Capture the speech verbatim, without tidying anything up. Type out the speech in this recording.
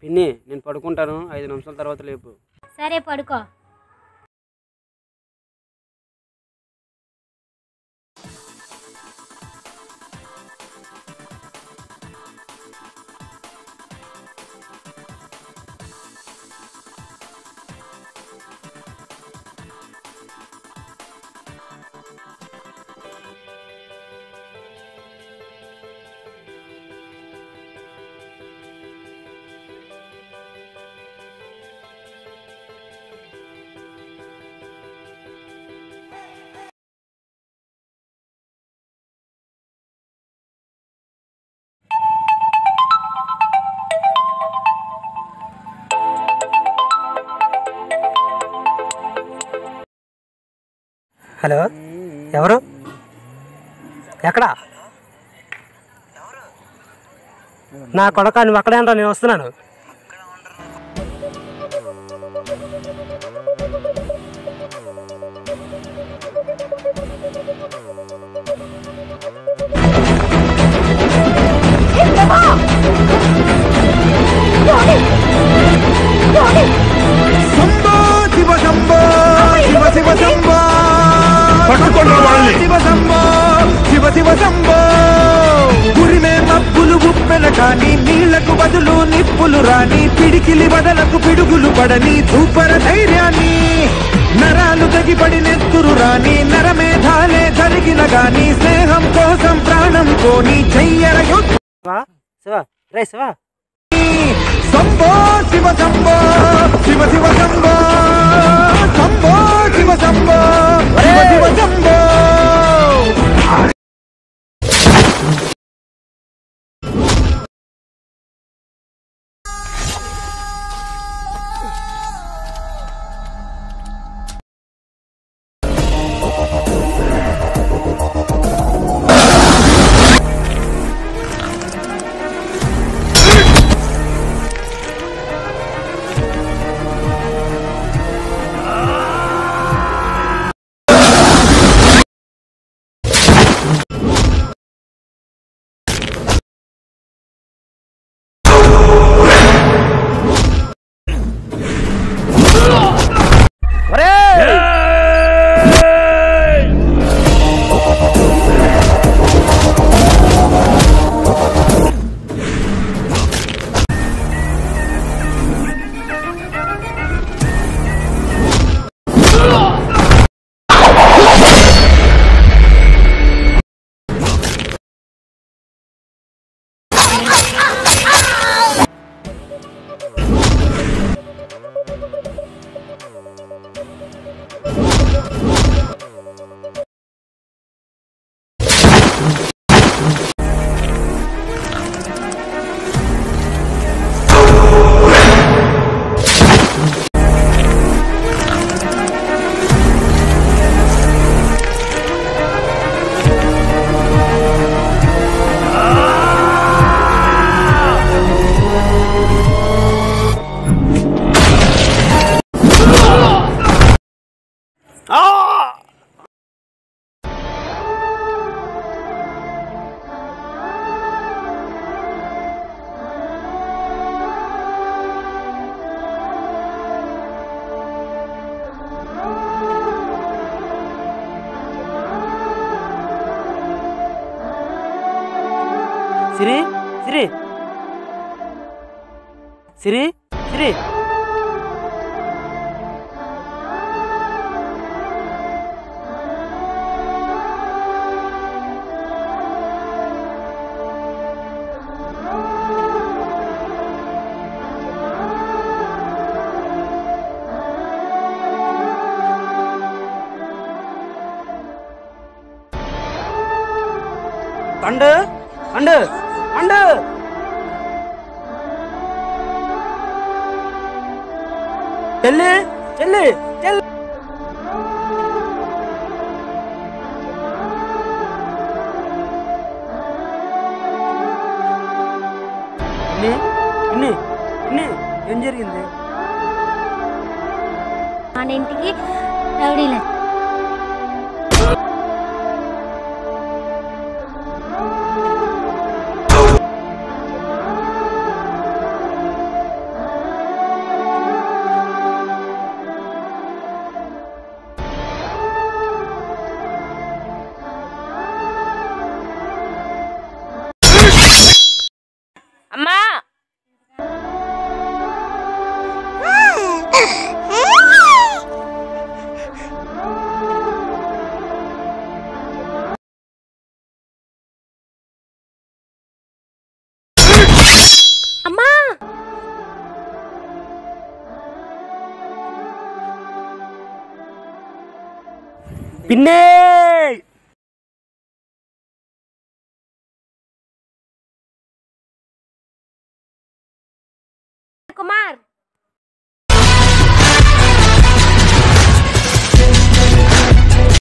పిన్ని నేను పడుకుంటాను, ఐదు నిమిషాల తర్వాత లేపు. సరే పడుకో. హలో, ఎవరు? ఎక్కడా? నా కొడక, నువ్వు అక్కడే అంటావు, నేను వస్తున్నాను. శివ శివ శంభో గురిమే మబ్బులు ఉప్పెన కాని నీళ్లకు బదులు నిప్పులు రాని పిడికిలి బదలకు పిడుగులు పడని సూపర ధైర్యాన్ని నరాలు తెగిపడి నెత్తురు రాని నరమేధాలే జరిగిన గాని స్నేహం కోసం ప్రాణం కోని చెయ్యర శంభో శివ శంభో శివ శివ శంభో శంభో శివ శంభో శివ శివ శంభో. సిరి సిరి సిరి సిరి పండు పండు పండు చెల్లి చెల్లి చెల్లి ఏం జరిగింది? మన ఇంటికి రౌడీలు అమ్మా పిన్నే కుమార్